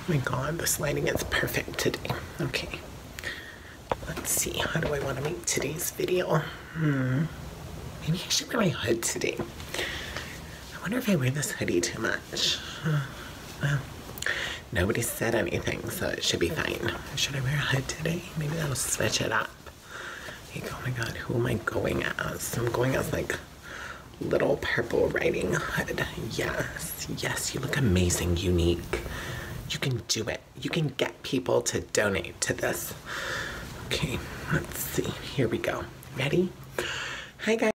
my God, this lighting is perfect today. Okay, let's see. How do I want to make today's video? Maybe I should wear my hood today. I wonder if I wear this hoodie too much. Well, nobody said anything, so it should be fine. Should I wear a hood today? Maybe that'll switch it up. Like, oh my God, who am I going as? I'm going as like little purple riding hood. Yes, yes, you look amazing, unique. You can do it. You can get people to donate to this. Okay, let's see. Here we go. Ready? Hi, guys.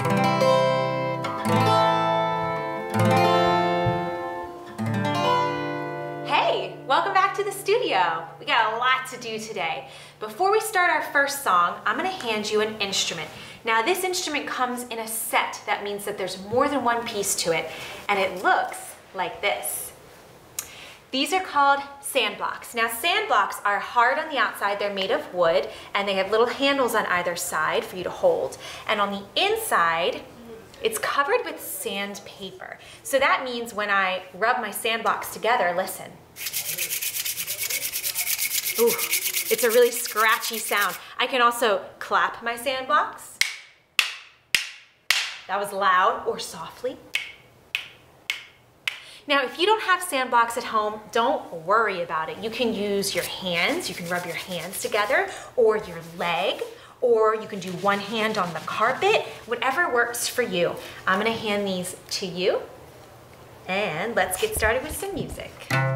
Hey, welcome back to the studio. We got a lot to do today. Before we start our first song, I'm gonna hand you an instrument. Now, this instrument comes in a set. That means that there's more than one piece to it, and it looks like this. These are called sand blocks. Now, sand blocks are hard on the outside. They're made of wood, and they have little handles on either side for you to hold. And on the inside, it's covered with sandpaper. So that means when I rub my sand blocks together, listen. Ooh, it's a really scratchy sound. I can also clap my sand blocks. That was loud or softly. Now, if you don't have sand blocks at home, don't worry about it. You can use your hands. You can rub your hands together, or your leg, or you can do one hand on the carpet, whatever works for you. I'm gonna hand these to you, and let's get started with some music.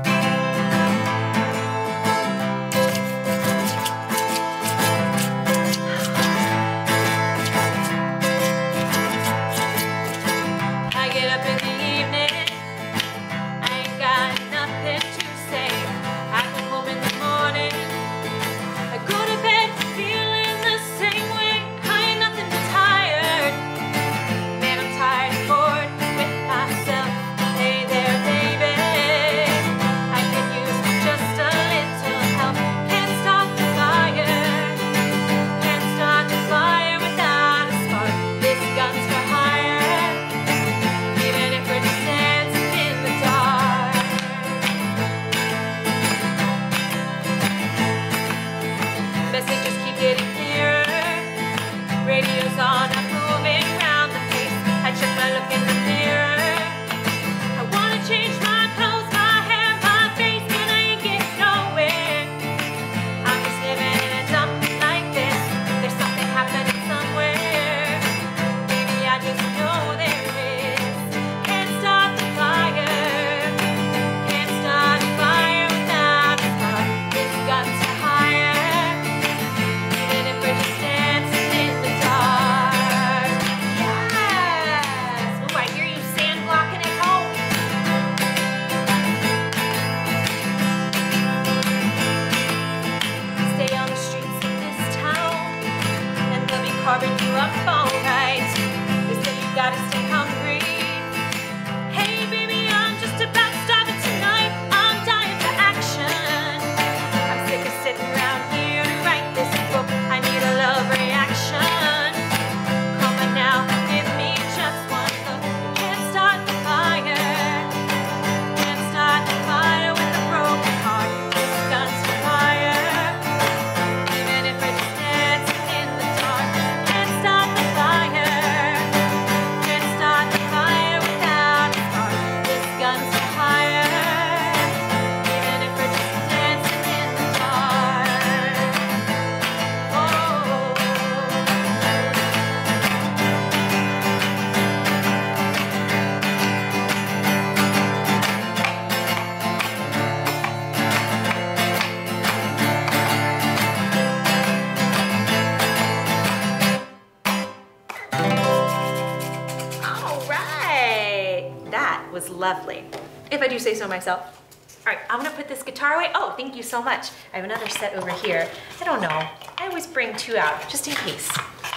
Was lovely, if I do say so myself. All right, I'm gonna put this guitar away. Oh, thank you so much. I have another set over here. I don't know, I always bring two out, just in case.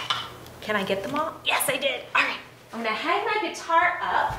Can I get them all? Yes, I did. All right, I'm gonna hang my guitar up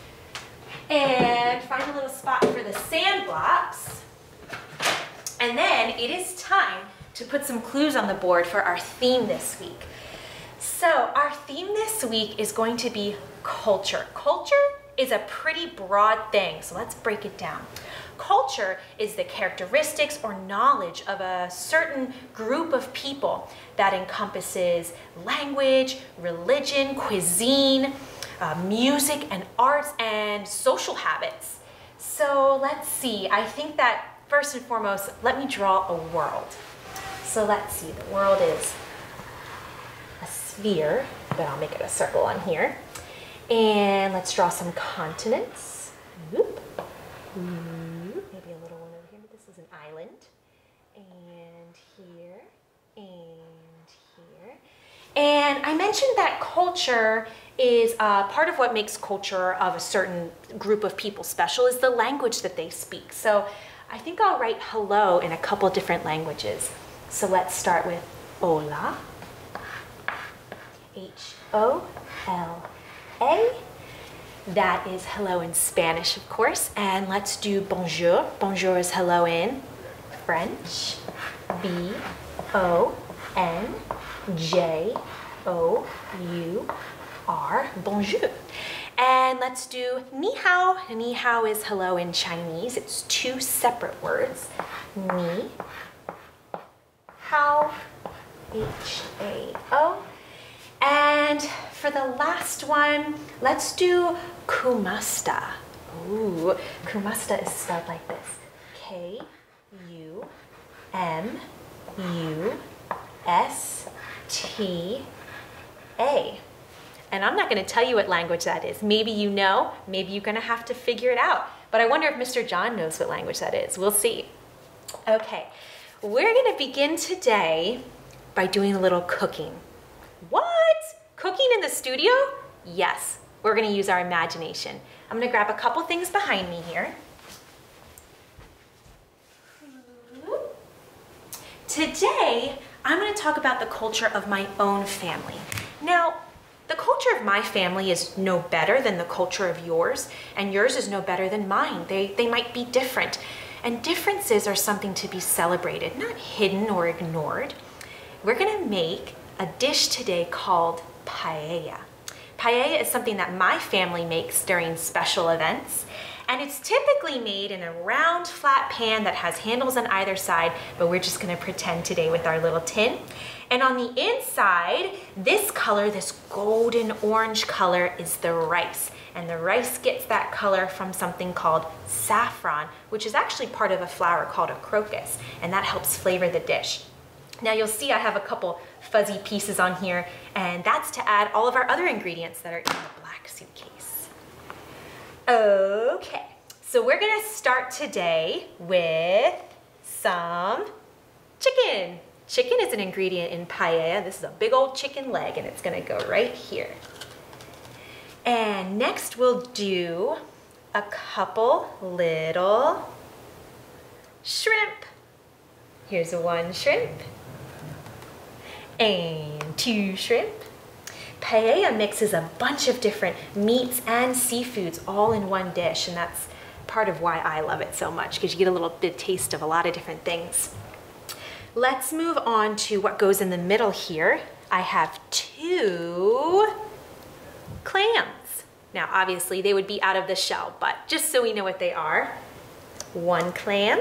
and find a little spot for the sand blocks. And then it is time to put some clues on the board for our theme this week. So our theme this week is going to be culture. Culture is a pretty broad thing, so let's break it down. Culture is the characteristics or knowledge of a certain group of people that encompasses language, religion, cuisine, music and arts, and social habits. So let's see, I think that first and foremost, let me draw a world. So let's see, the world is a sphere, but I'll make it a circle on here. And let's draw some continents. Whoop. Maybe a little one over here, but this is an island. And here, and here. And I mentioned that culture is part of what makes culture of a certain group of people special is the language that they speak. So I think I'll write hello in a couple different languages. So let's start with hola, H-O-L-A. That is hello in Spanish, of course. And let's do bonjour. Bonjour is hello in French. B-O-N-J-O-U-R, bonjour. And let's do ni hao. Ni hao is hello in Chinese. It's two separate words. Ni hao, H-A-O. And for the last one, let's do kumasta. Ooh, kumasta is spelled like this. K-U-M-U-S-T-A. And I'm not going to tell you what language that is. Maybe you know, maybe you're going to have to figure it out. But I wonder if Mr. John knows what language that is. We'll see. Okay, we're going to begin today by doing a little cooking. What? Cooking in the studio? Yes, we're going to use our imagination. I'm going to grab a couple things behind me here. Today, I'm going to talk about the culture of my own family. Now, the culture of my family is no better than the culture of yours, and yours is no better than mine. They might be different, and differences are something to be celebrated, not hidden or ignored. We're going to make a dish today called paella. Paella is something that my family makes during special events, and it's typically made in a round, flat pan that has handles on either side, but we're just gonna pretend today with our little tin. And on the inside, this color, this golden orange color, is the rice. And the rice gets that color from something called saffron, which is actually part of a flower called a crocus, and that helps flavor the dish. Now you'll see I have a couple fuzzy pieces on here, and that's to add all of our other ingredients that are in the black suitcase. Okay, so we're gonna start today with some chicken. Chicken is an ingredient in paella. This is a big old chicken leg, and it's gonna go right here. And next we'll do a couple little shrimp. Here's one shrimp. And two shrimp. Paella mixes a bunch of different meats and seafoods all in one dish, and that's part of why I love it so much, because you get a little bit taste of a lot of different things. Let's move on to what goes in the middle here. I have two clams. Now obviously they would be out of the shell, but just so we know what they are, one clam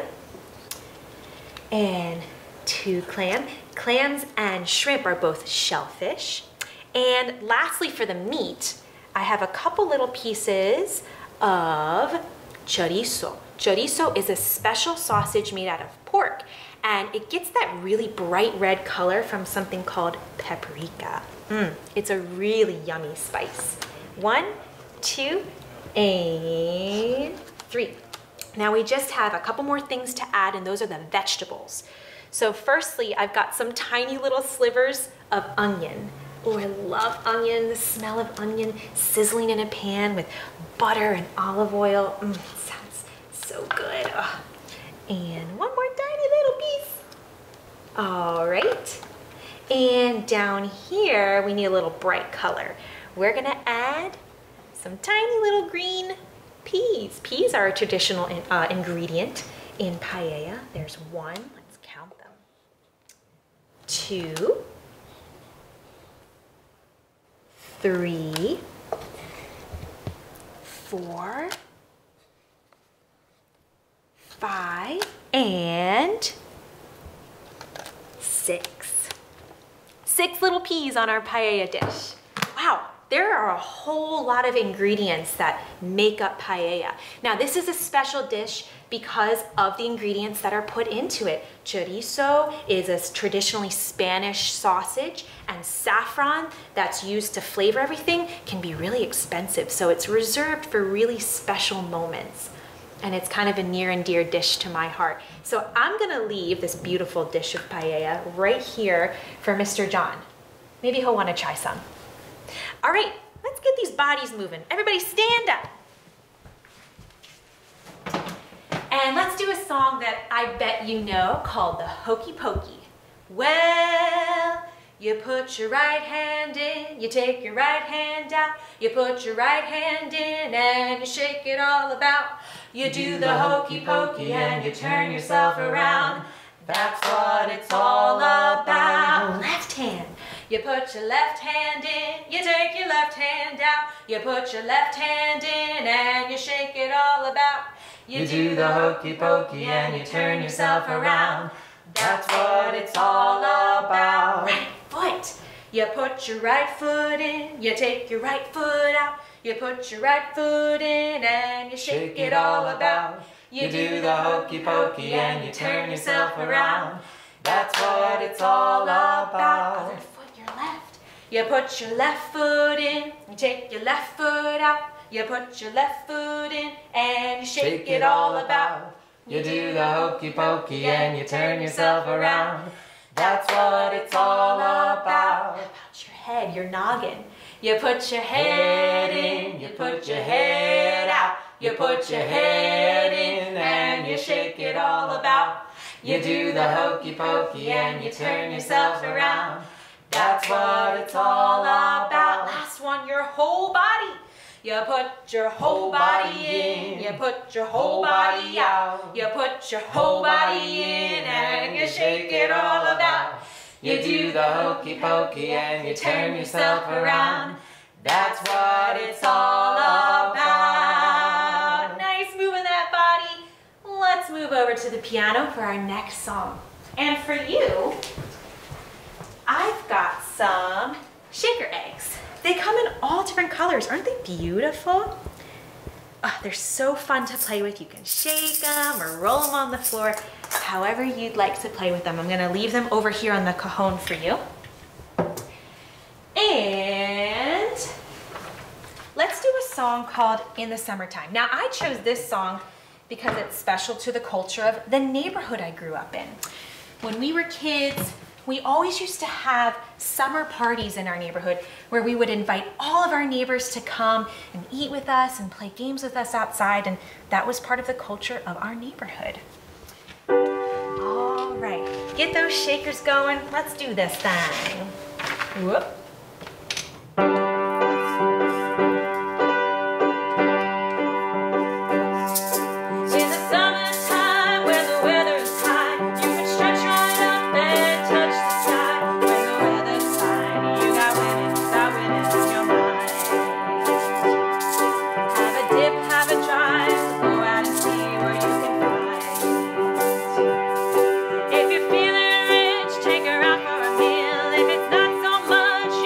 and two clam. Clams and shrimp are both shellfish. And lastly, for the meat, I have a couple little pieces of chorizo. Chorizo is a special sausage made out of pork, and it gets that really bright red color from something called paprika. It's a really yummy spice. 1, 2, and 3. Now we just have a couple more things to add, and those are the vegetables. So firstly, I've got some tiny little slivers of onion. Oh, I love onion, the smell of onion sizzling in a pan with butter and olive oil. It sounds so good. Oh. And one more tiny little piece. All right. And down here, we need a little bright color. We're gonna add some tiny little green peas. Peas are a traditional ingredient in paella. There's 1, let's count them. 2, 3, 4, 5, and 6. 6 little peas on our paella dish. Wow, there are a whole lot of ingredients that make up paella. Now, this is a special dish because of the ingredients that are put into it. Chorizo is a traditionally Spanish sausage, and saffron that's used to flavor everything can be really expensive, so it's reserved for really special moments. And it's kind of a near and dear dish to my heart. So I'm gonna leave this beautiful dish of paella right here for Mr. John. Maybe he'll wanna try some. All right, let's get these bodies moving. Everybody stand up. And let's do a song that I bet you know called the hokey-pokey. Well, you put your right hand in, you take your right hand out, you put your right hand in and you shake it all about. You do the hokey-pokey and you turn yourself around. That's what it's all about. Left hand. You put your left hand in, you take your left hand out, you put your left hand in and you shake it all about. You do the hokey-pokey and you turn yourself around. That's what it's all about. Right foot. You put your right foot in, you take your right foot out, you put your right foot in and you shake it all about. You do the hokey-pokey and you turn yourself around. That's what it's all about. Other foot, your left. You put your left foot in, you take your left foot out, you put your left foot in and you shake it all about. You do the hokey-pokey and you turn yourself around. That's what it's all about. How about your head, your noggin? You put your head in, you put your head out, you put your head in and you shake it all about. You do the hokey-pokey and you turn yourself around. That's what it's all about. Last one, your whole body. You put your whole body in, you put your whole body out, you put your whole body in and you shake it all about. You do the hokey-pokey and you turn yourself around. That's what it's all about. Nice moving that body. Let's move over to the piano for our next song. And for you, I've got some shaker eggs. They come in all different colors. Aren't they beautiful? Oh, they're so fun to play with. You can shake them or roll them on the floor, however you'd like to play with them. I'm gonna leave them over here on the cajon for you. And let's do a song called In the Summertime. Now, I chose this song because it's special to the culture of the neighborhood I grew up in. When we were kids, we always used to have summer parties in our neighborhood where we would invite all of our neighbors to come and eat with us and play games with us outside, and that was part of the culture of our neighborhood. All right, get those shakers going. Let's do this thing. Whoop. If you're feeling rich, take her out for a meal. If it's not so much,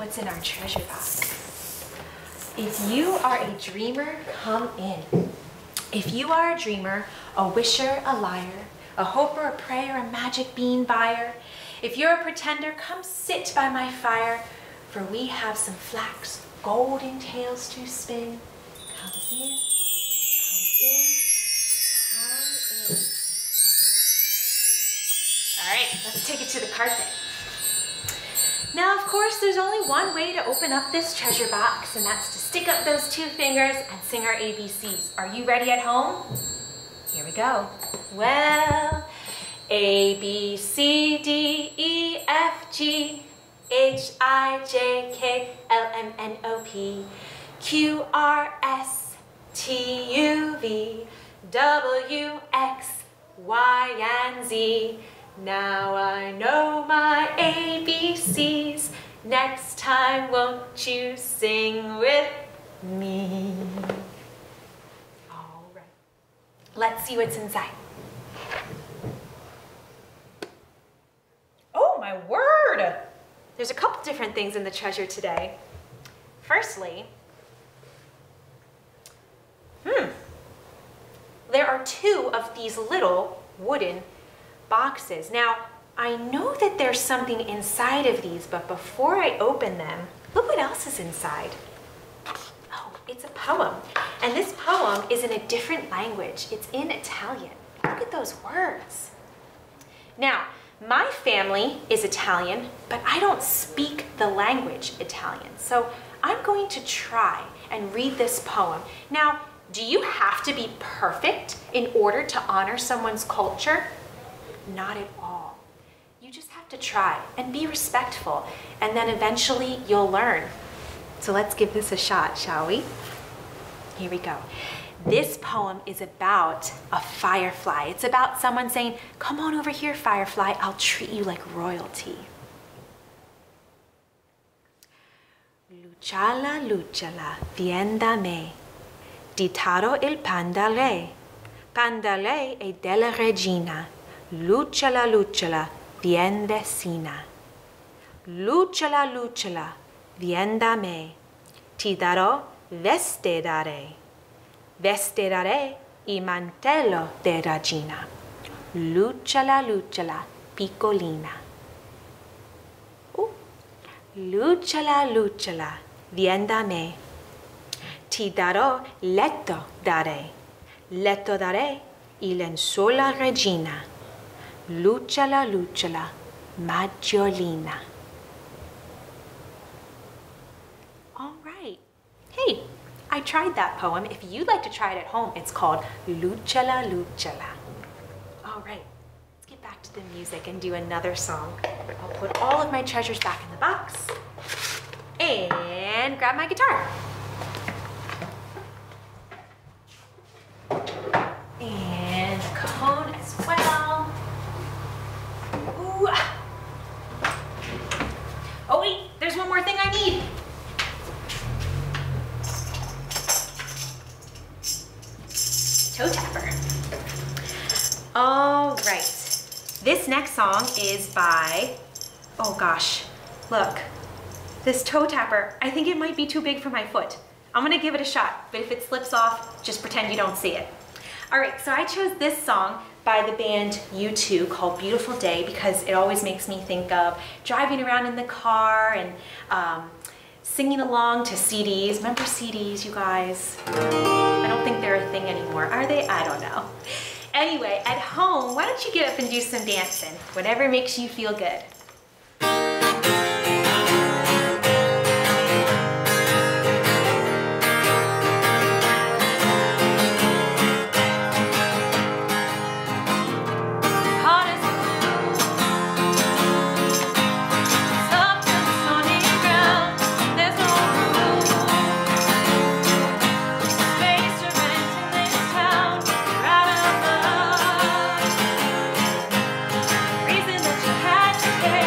what's in our treasure box. If you are a dreamer, come in. If you are a dreamer, a wisher, a liar, a hoper, a prayer, a magic bean buyer, if you're a pretender, come sit by my fire, for we have some flax, golden tales to spin. Come in, come in, come in. All right, let's take it to the carpet. Now, of course, there's only one way to open up this treasure box, and that's to stick up those 2 fingers and sing our ABCs. Are you ready at home? Here we go. Well, A, B, C, D, E, F, G, H, I, J, K, L, M, N, O, P, Q, R, S, T, U, V, W, X, Y, and Z. Now I know my ABCs. Next time, won't you sing with me? All right. Let's see what's inside. Oh, my word! There's a couple different things in the treasure today. Firstly, there are 2 of these little wooden boxes. Now, I know that there's something inside of these, but before I open them, look what else is inside. Oh, it's a poem. And this poem is in a different language. It's in Italian. Look at those words. Now, my family is Italian, but I don't speak the language Italian. So I'm going to try and read this poem. Now, do you have to be perfect in order to honor someone's culture? Not at all. You just have to try and be respectful, and then eventually you'll learn. So let's give this a shot, shall we? Here we go. This poem is about a firefly. It's about someone saying, "Come on over here, firefly, I'll treat you like royalty." Lucciala, lucciala, vien da me, di taro il pan da lei. Pan da lei e della regina. Lucciala, lucciala, vien vicina. Lucciala, lucciala, vien da me. Ti darò veste da re. Veste da re e mantello de regina. Lucciala, lucciala, piccolina. Lucciala, lucciala, vien da me. Ti darò letto da re. Letto da re e lenzuola regina. Lucciala, lucciala, maggiolina. All right. Hey, I tried that poem. If you'd like to try it at home, it's called Lucciala, lucciala. All right, let's get back to the music and do another song. I'll put all of my treasures back in the box and grab my guitar. And a cajon as well. Ooh. Oh wait, there's one more thing I need. Toe tapper. All right, this next song is by, oh gosh, look, this toe tapper, I think it might be too big for my foot. I'm gonna give it a shot, but if it slips off, just pretend you don't see it. All right, so I chose this song by the band U2 called Beautiful Day because it always makes me think of driving around in the car and singing along to CDs. Remember CDs, you guys? I don't think they're a thing anymore, are they? I don't know. Anyway, at home, why don't you get up and do some dancing? Whatever makes you feel good. Reason that you had to care.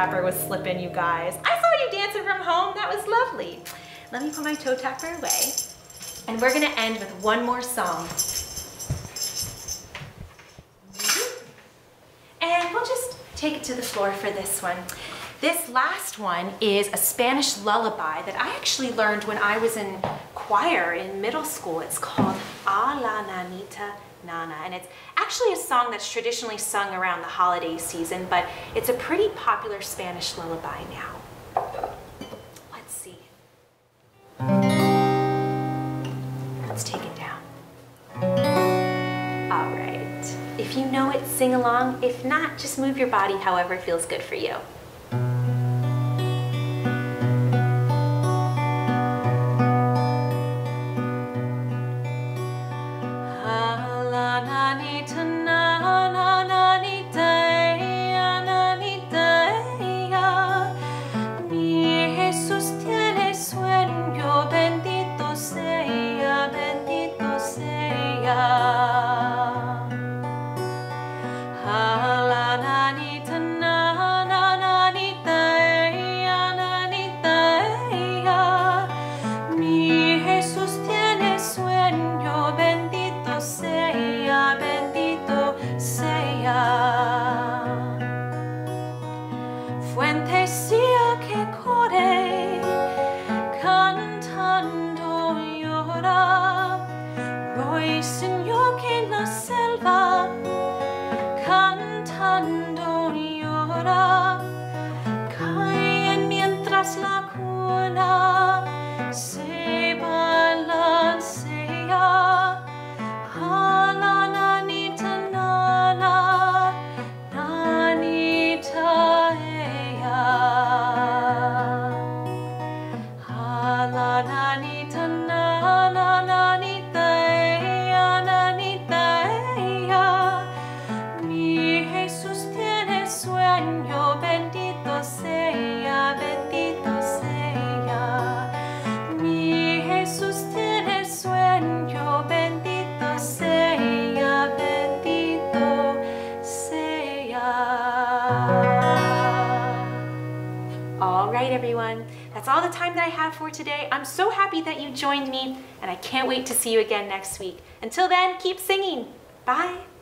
tapper was slipping, you guys. I saw you dancing from home. That was lovely. Let me put my toe tapper away. And we're gonna end with one more song. And we'll just take it to the floor for this one. This last one is a Spanish lullaby that I actually learned when I was in choir in middle school. It's called A la Nannita Nana, and it's actually a song that's traditionally sung around the holiday season, but it's a pretty popular Spanish lullaby now. Let's see. Let's take it down. All right. If you know it, sing along. If not, just move your body however feels good for you. Everyone, that's all the time that I have for today. I'm so happy that you joined me, and I can't wait to see you again next week. Until then, keep singing. Bye.